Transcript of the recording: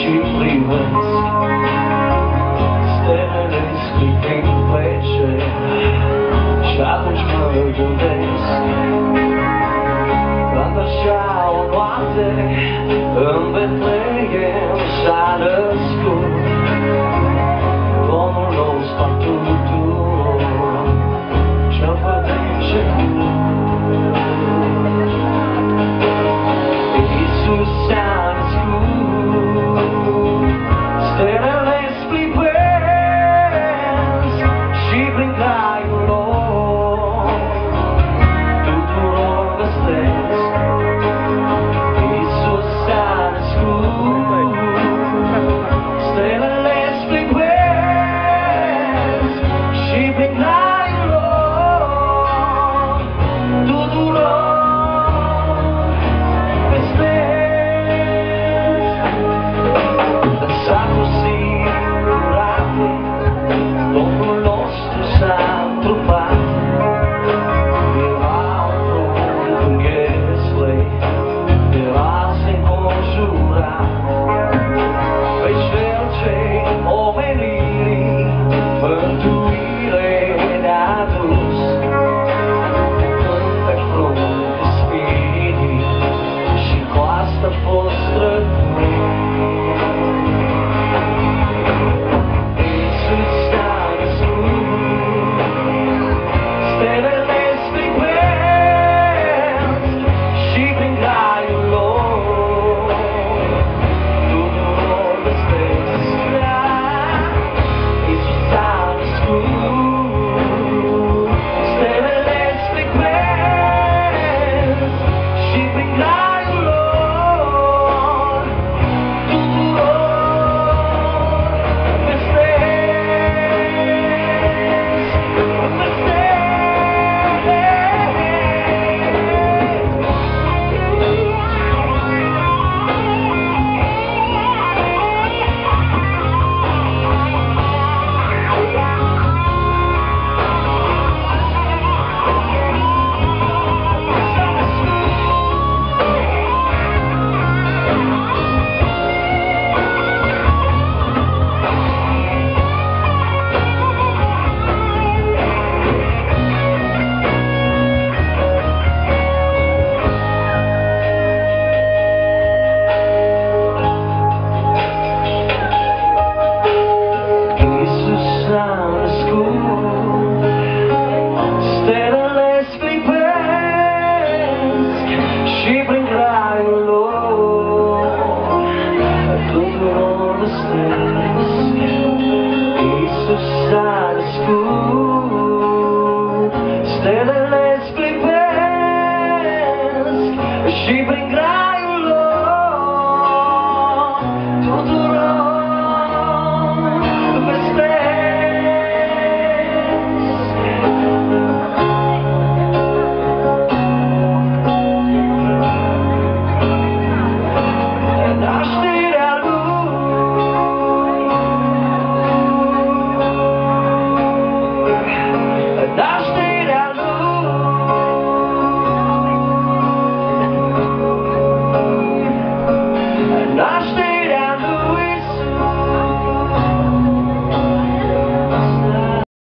și privesc stelele sclipit pe cer și atunci mă gândesc când așa o noapte în Betlehem s-a născut Domnul nostru al tuturor, cel fără de început. Iisus s-a născut, stelele sclipesc și prin graiul lor tuturor vestesc. Iisus s-a născut, stelele sclipesc și prin graiul lor tuturor vestesc. Lăsați-o singurate, Domnul nostru s-a întrupat. Era un tron în Ierusalim, era înconjurat pe cel ce omenirii mântuire ne-a dus. Când pe frunte spinii și coastă a fost răturnit. Iisus s-a născut, stelele sclipesc și prin graiul lor tuturor vestesc. Iisus s-a născut, stelele sclipesc și prin graiul lor tuturor vestesc. Iisus s-a născut, stelele sclipesc și prin graiul lor tuturor vestesc.